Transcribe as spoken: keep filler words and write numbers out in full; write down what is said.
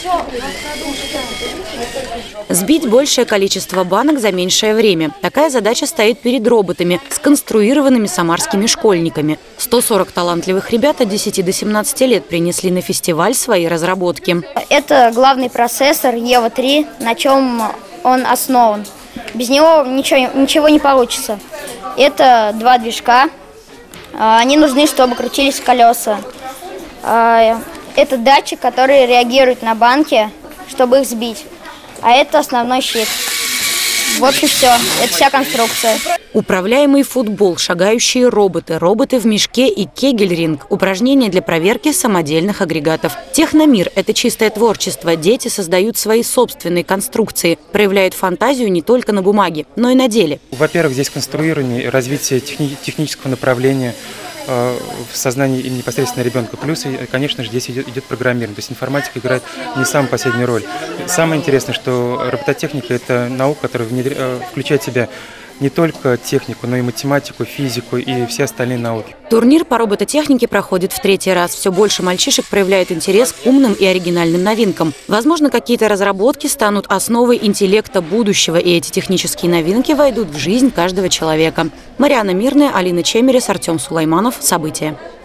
Сбить большее количество банок за меньшее время. Такая задача стоит перед роботами, сконструированными самарскими школьниками. сто сорок талантливых ребят от десяти до семнадцати лет принесли на фестиваль свои разработки. Это главный процессор Ева три, на чем он основан. Без него ничего, ничего не получится. Это два движка. Они нужны, чтобы крутились колеса. Это датчик, который реагирует на банки, чтобы их сбить. А это основной щит. В общем, все. Это вся конструкция. Управляемый футбол, шагающие роботы, роботы в мешке и кегельринг – упражнения для проверки самодельных агрегатов. Техномир – это чистое творчество. Дети создают свои собственные конструкции, проявляют фантазию не только на бумаге, но и на деле. Во-первых, здесь конструирование, развитие техни- технического направления в сознании непосредственно ребенка. Плюс, конечно же, здесь идет, идет программирование. То есть информатика играет не самую последнюю роль. Самое интересное, что робототехника – это наука, которая внедря... включает в себя не только технику, но и математику, физику и все остальные науки. Турнир по робототехнике проходит в третий раз. Все больше мальчишек проявляют интерес к умным и оригинальным новинкам. Возможно, какие-то разработки станут основой интеллекта будущего, и эти технические новинки войдут в жизнь каждого человека. Марианна Мирная, Алина Чемерис, Артем Сулайманов. События.